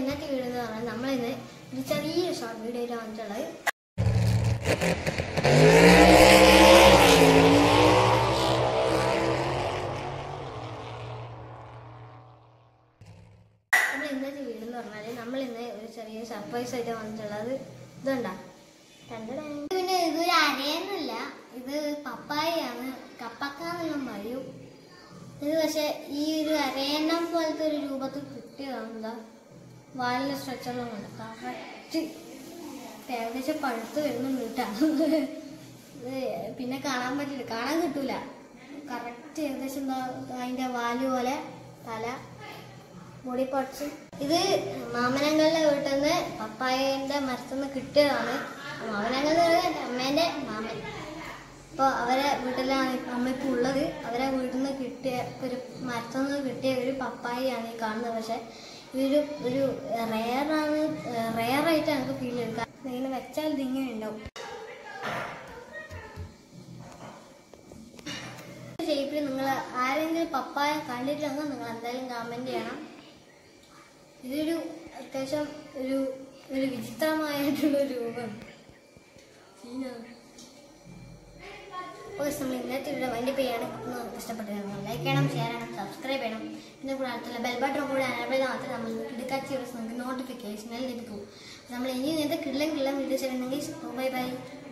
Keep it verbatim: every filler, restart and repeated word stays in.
ഇന്നത്തെ വീഡിയോ എന്ന് പറഞ്ഞാൽ നമ്മളിന്ന് ഒരു ചെറിയൊരു ഷോർട്ട് വീഡിയോ ആയിട്ട് വന്നിട്ടുള്ളത്. നമ്മൾ ഇന്നത്തെ വീഡിയോ എന്ന് പറഞ്ഞാൽ നമ്മളിന്ന് ഒരു ചെറിയ സർപ്രൈസ് ആയിട്ട് വന്നിട്ടുള്ളത് ഇതുണ്ടാ. പിന്നെ ഇതൊരു അരയൊന്നുമില്ല, ഇത് പപ്പായയാണ്, കപ്പക്കാന്നെല്ലാം പറയും. ഇത് പക്ഷെ ഈ ഒരു അരയന്നം പോലത്തെ ഒരു രൂപത്തിൽ കിട്ടിയതാണ്. വാലിന്റെ സ്ട്രക്ചറും കൊണ്ട് കറക്റ്റ് ഏകദേശം പഴുത്ത് വരുന്നുണ്ട് കേട്ടാ. പിന്നെ കാണാൻ പറ്റില്ല, കാണാൻ കിട്ടൂല. കറക്റ്റ് ഏകദേശം എന്താ അതിന്റെ വാല് പോലെ തല മുടി പറിച്ച്. ഇത് മാമനങ്ങളുടെ വീട്ടിൽ നിന്ന് പപ്പായന്റെ മരത്തിൽ നിന്ന് കിട്ടിയതാണ്. മാമനങ്ങൾ അമ്മേന്റെ മാമൻ. അപ്പോൾ അവരെ വീട്ടിലാണ് അമ്മ ഇപ്പോൾ ഉള്ളത്. അവരെ വീട്ടിൽ നിന്ന് കിട്ടിയ ഒരു മരത്തിൽ നിന്ന് കിട്ടിയ ഒരു പപ്പായയാണ് ഈ കാണുന്നത്. പക്ഷെ ഇതൊരു ഒരു റെയറാണ്, റെയറായിട്ട് നമുക്ക് ഫീൽ ചെയ്യും. ഇങ്ങനെ വെച്ചാൽ ഇതിങ്ങനെ ഉണ്ടാവും. ഷേപ്പിൽ നിങ്ങൾ ആരെങ്കിലും പപ്പായ കണ്ടിട്ടുണ്ടെങ്കിൽ നിങ്ങൾ എന്തായാലും കമൻറ്റ് ചെയ്യണം. ഇതൊരു അത്യാവശ്യം ഒരു ഒരു വിചിത്രമായിട്ടുള്ള രൂപം. നമ്മൾ ഇന്നത്തെ വീഡിയോ വൈൻഡപ്പ് ചെയ്യാണ്. ഇഷ്ടപ്പെട്ടിരുന്നു ലൈക്ക് ചെയ്യണം, ഷെയർ ചെയ്യണം, സബ്സ്ക്രൈബ് ചെയ്യണം. ഇതിൻ്റെ കൂടെ അടുത്തുള്ള ബെൽ ബട്ടൺ കൂടെ എനേബിൾ ചെയ്താൽ മാത്രമേ നമ്മൾ കിടക്കാച്ച വീഡിയോസ് നമുക്ക് നോട്ടിഫിക്കേഷനിൽ ലഭിക്കൂ. നമ്മൾ ഇനി ഇങ്ങനത്തെ കിള്ളം കിള്ളം വീഡിയോസ് ചെയ്യണമെങ്കിൽ ബൈ ബൈ.